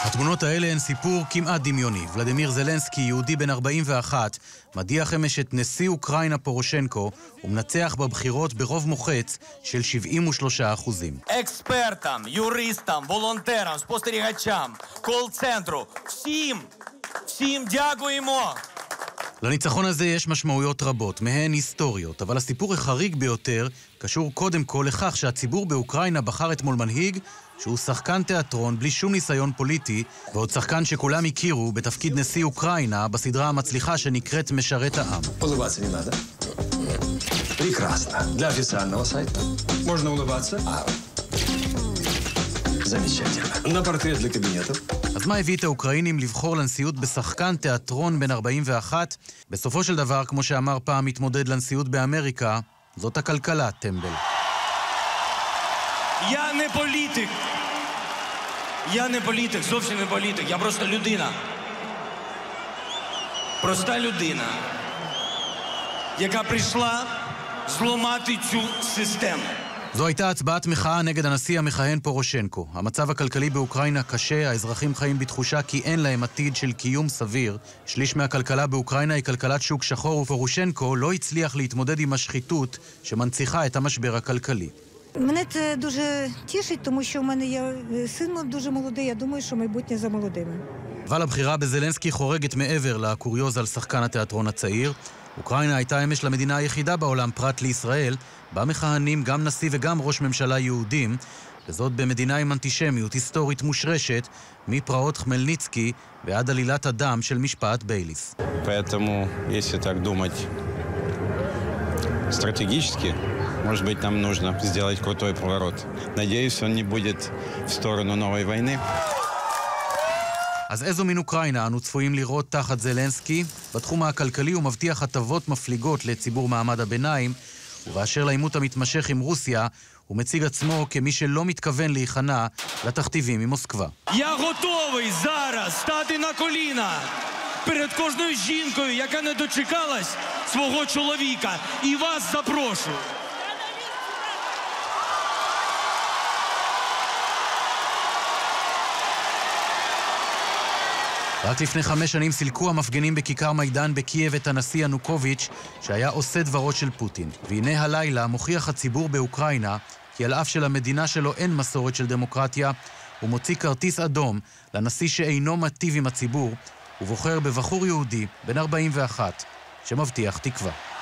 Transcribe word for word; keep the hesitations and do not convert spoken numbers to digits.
התמונות האלה הן סיפור כמעט דמיוני. ולדימיר זלנסקי, יהודי בן ארבעים ואחת, מדיח אמש את נשיא אוקראינה פורושנקו ומנצח בבחירות ברוב מוחץ של שבעים ושלושה אחוזים. Експертам, юристам, волонтерам, спостерігачам, кол-центру, всім, всім дякуємо. לניצחון הזה יש משמעויות רבות, מהן היסטוריות, אבל הסיפור החריג ביותר קשור קודם כל לכך שהציבור באוקראינה בחר אתמול מנהיג שהוא שחקן תיאטרון בלי שום ניסיון פוליטי, ועוד שחקן שכולם הכירו בתפקיד נשיא אוקראינה בסדרה המצליחה שנקראת משרת העם. Улыбаться не надо. Прекрасно. Для официального сайта можно улыбаться. Замечательно. На портрет для кабинетов. אז מה הביא את האוקראינים לבחור לנשיאות בשחקן תיאטרון בן ארבעים ואחת? בסופו של דבר, כמו שאמר פעם מתמודד לנשיאות באמריקה, זאת הכלכלה, טמבל. Я не політик. Я не політик, зовсім не політик. Я просто людина. Проста людина, яка прийшла зламати цю систему. זו הייתה הצבעת מחאה נגד הנשיא המכהן פורושנקו. המצב הכלכלי באוקראינה קשה, האזרחים חיים בתחושה כי אין להם עתיד של קיום סביר. שליש מהכלכלה באוקראינה היא כלכלת שוק שחור, ופורושנקו לא הצליח להתמודד עם השחיתות שמנציחה את המשבר הכלכלי. Мене це дуже тішить, тому що в мене є син дуже молодий, я думаю, що майбутнє за молодими. אבל הבחירה בזלנסקי חורגת מעבר לקוריוז על שחקן התיאטרון הצעיר. אוקראינה הייתה אמש למדינה היחידה בעולם פרט לישראל, בה מכהנים גם נשיא וגם ראש ממשלה יהודים, וזאת במדינה עם אנטישמיות היסטורית מושרשת, מפרעות חמלניצקי ועד עלילת הדם של משפט בייליס. Поэтому, если так думать стратегически, может быть, нам нужно сделать крутой поворот. Надеюсь, он не будет в сторону новой войны. אז איזו מין אוקראינה אנו צפויים לראות תחת זלנסקי? בתחום הכלכלי הוא מבטיח הטבות מפליגות לציבור מעמד הביניים, ובאשר לעימות המתמשך עם רוסיה, הוא מציג עצמו כמי שלא מתכוון להיכנע לתכתיבים ממוסקבה. Я готовий зараз стати на коліна перед кожною жінкою, яка не дочекалась свого чоловіка, і вас запрошую. רק לפני חמש שנים סילקו המפגינים בכיכר מיידן בקייב את הנשיא ינוקוביץ' שהיה עושה דברו של פוטין. והנה הלילה מוכיח הציבור באוקראינה כי על אף שלמדינה שלו אין מסורת של דמוקרטיה, הוא מוציא כרטיס אדום לנשיא שאינו מטיב עם הציבור, ובוחר בבחור יהודי בן ארבעים ואחת שמבטיח תקווה.